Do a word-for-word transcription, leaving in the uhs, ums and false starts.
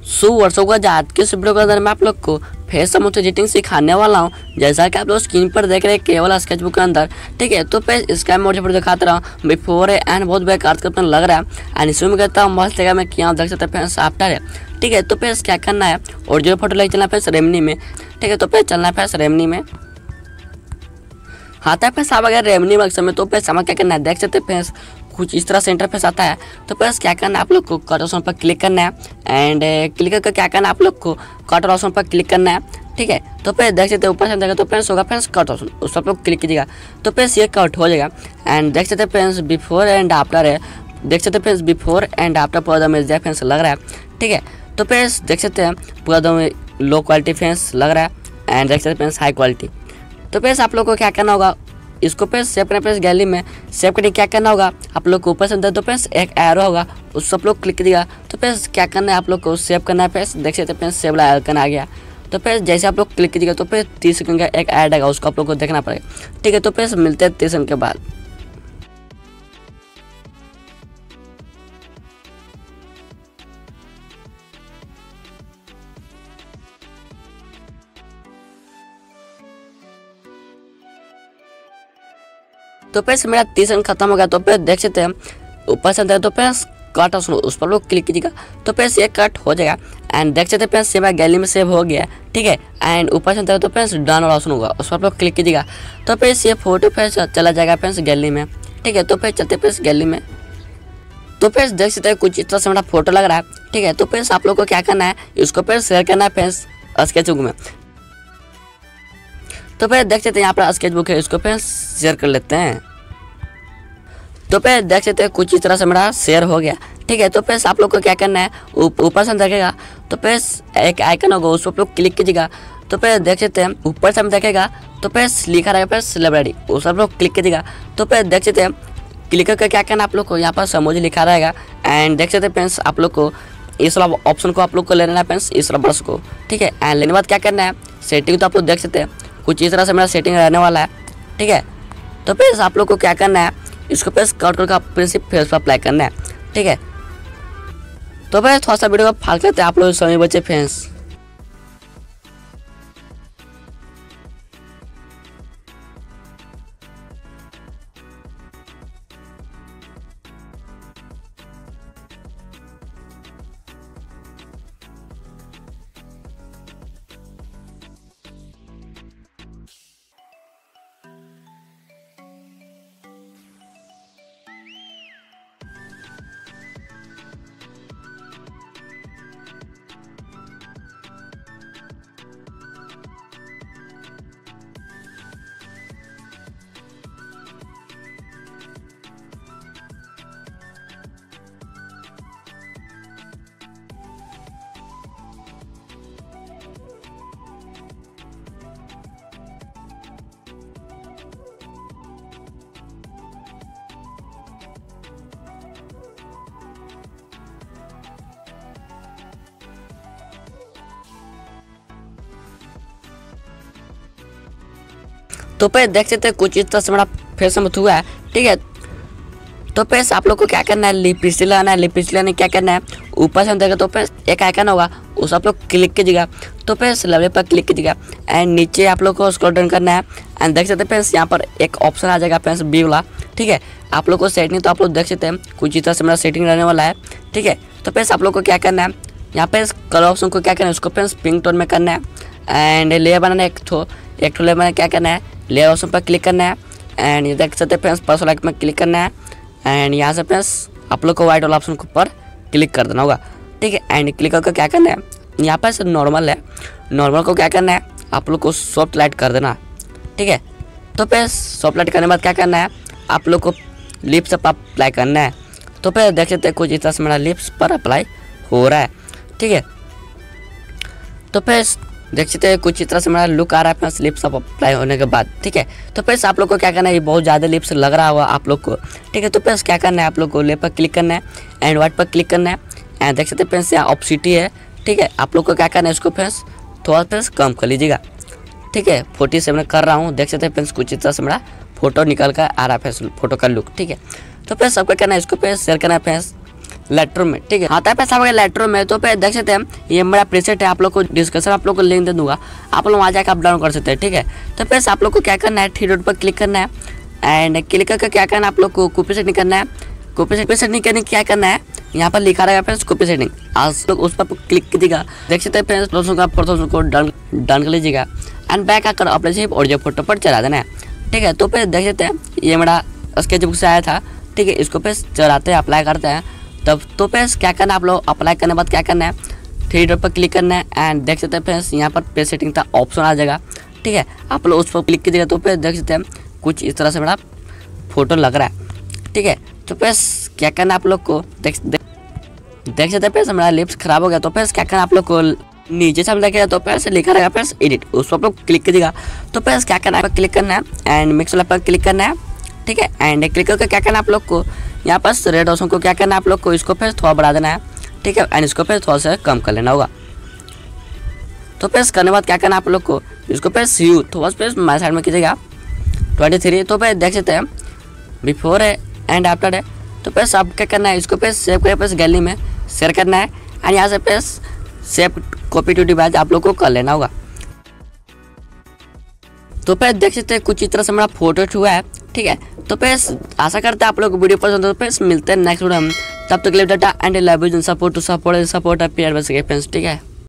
सौ वर्षों का जात के इस वीडियो के अंदर मैं आप लोग को फेस समूथ एडिटिंग सिखाने वाला हूँ। जैसा कि आप लोग स्क्रीन पर देख रहे हैं केवल स्केचबुक के अंदर, ठीक है। तो पे इसका मोड पर दिखाता रहा हूँ बिफोर है एंड बहुत बेकार का लग रहा है एंड इसमें कहता हूँ मस्त जगह में किया देख सकते हैं आफ्टर है, ठीक है। तो पे क्या करना है और जो फोटो लेके चलना है रेमनी में, ठीक है। तो पे चलना है रेमनी में, आता है पैसा अगर रेमनी में समय। तो पे समय क्या करना है देख सकते हैं कुछ इस तरह से इंटरफेस आता है। तो बस क्या करना है आप लोग को कट ऑप्शन पर क्लिक करना है एंड क्लिक करके क्या करना है आप लोग को कट ऑप्शन पर क्लिक करना है, ठीक है। तो पे देख सकते हैं ऊपर से देखेगा तो पेंस होगा फ्रेंड्स कट ऑप्शन, उस पर क्लिक कीजिएगा तो पेंस ये कट हो जाएगा एंड देख सकते हैं फ्रेंड्स बिफोर एंड आफ्टर है, देख सकते हैं फ्रेंड्स बिफोर एंड आफ्टर पूरा दम इज फ्रेंड्स लग रहा है, ठीक है। तो फ्रेंड्स देख सकते हैं पूरा दम लो क्वालिटी फ्रेंड्स लग रहा है एंड देख सकते हैं फ्रेंड्स हाई क्वालिटी। तो फ्रेंड्स आप लोग को क्या करना होगा इसको पे सेव करना, पे गैलरी में सेव करने क्या करना होगा आप लोग को ऊपर से अंदर तो पे एक एरो होगा उस सब लोग क्लिक कीजिएगा। तो पे क्या करना है आप लोग को सेव करना है, पे देख सकते हैं सेव आइकन आ गया। तो पे जैसे आप लोग क्लिक कीजिएगा तो पे तीस सेकंड का एक ऐड आएगा उसको आप लोग को देखना पड़ेगा, ठीक है। तो पे मिलते हैं तीस सेकंड के बाद। तो पे मेरा तीस सेकंड खत्म हो गया। तो पे देख सकते हैं ऊपर से अंदर तो पे कट ऑप्शन उस पर लोग क्लिक कीजिएगा तो पे ये कट हो जाएगा एंड देख सकते हैं सेव गैलरी में सेव हो गया, ठीक है। एंड ऊपर से अंदर तो पे डन वाला ऑप्शन होगा उस पर लोग क्लिक कीजिएगा तो पे ये फोटो पे चला जाएगा पे गैलरी में, ठीक है। तो पे चलते पे गैलरी में तो पे देख सकते हैं कुछ इस तरह से मेरा फोटो लग रहा है, ठीक है। तो पे आप लोग को क्या करना है इसको पे शेयर करना है पे स्केचबुक में। तो पे देख सकते हैं यहाँ पर स्केचबुक है इसको पे शेयर कर लेते हैं। तो पे देख सकते हैं कुछ इस तरह से मेरा शेयर हो गया, ठीक है। तो पे आप लोग को क्या करना है ऊपर से देखेगा तो पे एक आइकन होगा उस पर लोग क्लिक कीजिएगा तो पे देख सकते हैं ऊपर से देखेगा तो पे लिखा रहेगा पे सेलिब्रिटी उस पर लोग क्लिक कीजिएगा तो पे देख सकते हैं क्लिक करके क्या करना आप लोग को यहाँ पर समोजी लिखा रहेगा एंड देख सकते हैं पेंस आप लोग को इस वाला ऑप्शन को आप लोग को लेना है पेंस इस वाला ब्रश को, ठीक है। एंड लेने बाद क्या करना है सेटिंग तो आप लोग देख सकते हैं कुछ इस तरह से मेरा सेटिंग रहने वाला है, ठीक है। तो फिर आप लोग को क्या करना है इसको पे कट करके प्रिंसिप फेस पर अप्लाई करना है, ठीक है। तो फिर थोड़ा सा वीडियो को फाड़ लेते हैं आप लोग समय बचे फ्रेंड्स। तो पे देख सकते हैं कुछ इस तरह से मेरा फेस समूथ हुआ है, ठीक है। तो पे आप लोग को क्या करना है लिपस्टिक लगाना है, लिपस्टिक लगाने क्या करना है ऊपर से देखेगा तो पे एक आइकन होगा उस आप लोग क्लिक कीजिएगा तो पे लेवल पर क्लिक कीजिएगा एंड नीचे आप लोग को स्क्रॉल डाउन करना है एंड देख सकते हैं यहाँ पर एक ऑप्शन आ जाएगा पेंस बी वाला, ठीक है। आप लोग को सेटिंग तो आप लोग देख सकते हैं कुछ इस तरह से मेरा सेटिंग रहने वाला है, ठीक है। तो पे आप लोग को क्या करना है यहाँ पे कलर ऑप्शन को क्या करना है उसको पेंस पिंक टोन में करना है एंड लेयर बनाना है एक ठो एक ठो लेयर बनाना क्या करना है लेयर ऑप्शन पर क्लिक करना है एंड ये देख सकते हैं फ्रेंड्स पर्सनल लाइक में क्लिक करना है एंड यहाँ से फ्रेंड्स आप लोग को वाइट वाला ऑप्शन के ऊपर क्लिक कर देना होगा, ठीक है। एंड क्लिक करके क्या करना है यहाँ पर से नॉर्मल है, नॉर्मल को क्या करना है आप लोग को सॉफ्ट लाइट कर देना, ठीक है। तो फिर सॉफ्ट लाइट करने के बाद क्या करना है आप लोग को लिप्स पर अप्लाई करना है। तो फिर देख सकते हैं कुछ इस तरह से मेरा लिप्स पर अप्लाई हो रहा है, ठीक है। तो फिर देख सकते हैं कुछ इस तरह से मेरा लुक आ रहा है अपना लिप्स अप्लाई होने के बाद, ठीक है। तो फिर आप लोग को क्या करना है ये बहुत ज़्यादा लिप्स लग रहा होगा आप लोग को, ठीक है। तो फिर क्या करना है आप लोग को लेयर पर क्लिक करना है एंड वाइट पर क्लिक करना है एंड देख सकते हैं फ्रेंड्स यहाँ ऑप्सिटी है, ठीक है। आप लोग को क्या करना है इसको फ्रेंड्स थोड़ा फ्रेंड्स कम कर लीजिएगा, ठीक है। फोर्टी से मैं कर रहा हूँ, देख सकते हैं फ्रेंड्स कुछ इस तरह से मेरा फोटो निकल कर आ रहा है फ्रेंड्स फोटो का लुक, ठीक है। तो फ्रेंड्स सबको करना है इसको फ्रेंड्स शेयर करना है फ्रेंड्स लेटर में, ठीक है। हाँ तो पैसा वगैरह लेटर में, तो पे देख सकते हैं ये मेरा प्रीसेट है, आप लोग को डिस्कशन आप लोग को लिंक दे दूंगा, आप लोग वहाँ जाकर आप डाउनलोड कर सकते हैं, ठीक है। तो पैसा आप लोग को क्या करना है, थ्री डॉट पर क्लिक करना है एंड क्लिक करके क्या करना है, आप लोग को कॉपी सेटिंग करना है। कॉपी सेटिंग करने क्या करना है, यहाँ पर लिखा रहेगा फ्रेंड्स कॉपी सेटिंग, आज लोग उस पर क्लिक कीजिएगा। देख सकते हैं फ्रेंड्स दोस्तों का फोटो को डन डन कर लीजिएगा एंड बैक आकर अपने सिर्फ ऑडियो फोटो पर चला देना है, ठीक है। तो फिर देख सकते हैं ये मेरा स्केच बुक से आया था, ठीक है। इसको पे चढ़ाते हैं, अप्लाई करते हैं तब। तो पे क्या करना है, आप लोग अप्लाई करने के बाद क्या करना है, थ्री डॉट पर क्लिक करना है एंड देख सकते हैं फ्रेंड्स यहाँ पर पेज सेटिंग का ऑप्शन आ जाएगा, ठीक है। आप लोग उस पर क्लिक कीजिएगा तो फिर देख सकते हैं कुछ इस तरह से मेरा फोटो लग रहा है, ठीक है। तो फिर क्या करना है आप लोग को, देख देख सकते हैं फिर मेरा लिप्स खराब हो गया। तो फिर क्या करना आप लोग को, नीचे से हम देखेगा तो फिर से लिखा रहेगा फिर एडिट, उस पर आप लोग क्लिक कीजिएगा। तो फिर क्या करना है, क्लिक करना है एंड मिक्स वाला पर क्लिक करना है, ठीक है। एंड क्लिक करके क्या करना है आप लोग को, यहाँ पर रेड ऑप्शन को क्या करना है आप लोग को, इसको फिर थोड़ा बढ़ा देना है, ठीक है। एंड इसको फिर थोड़ा सा कम कर लेना होगा। तो फिर करने के बाद क्या करना है आप लोग को, इसको फिर सी यू थोड़ा फिर माई साइड में कीजिएगा ट्वेंटी थ्री। तो फिर देख सकते हैं बिफोर है एंड आफ्टर है। तो फिर सब क्या करना है, इसको फिर सेव करके फिर गैलरी में शेयर करना है एंड यहाँ से फिर सेव कॉपी टू डिवाइस आप लोग को कर लेना होगा। तो फिर देख सकते हैं कुछ इस तरह से मेरा फोटो हुआ है, ठीक है। तो फिर आशा करते हैं आप लोग वीडियो पसंद हो, तो फिर मिलते हैं नेक्स्ट वीडियो में। तब तक के लिए tata and love you, support to support support friends, ठीक है।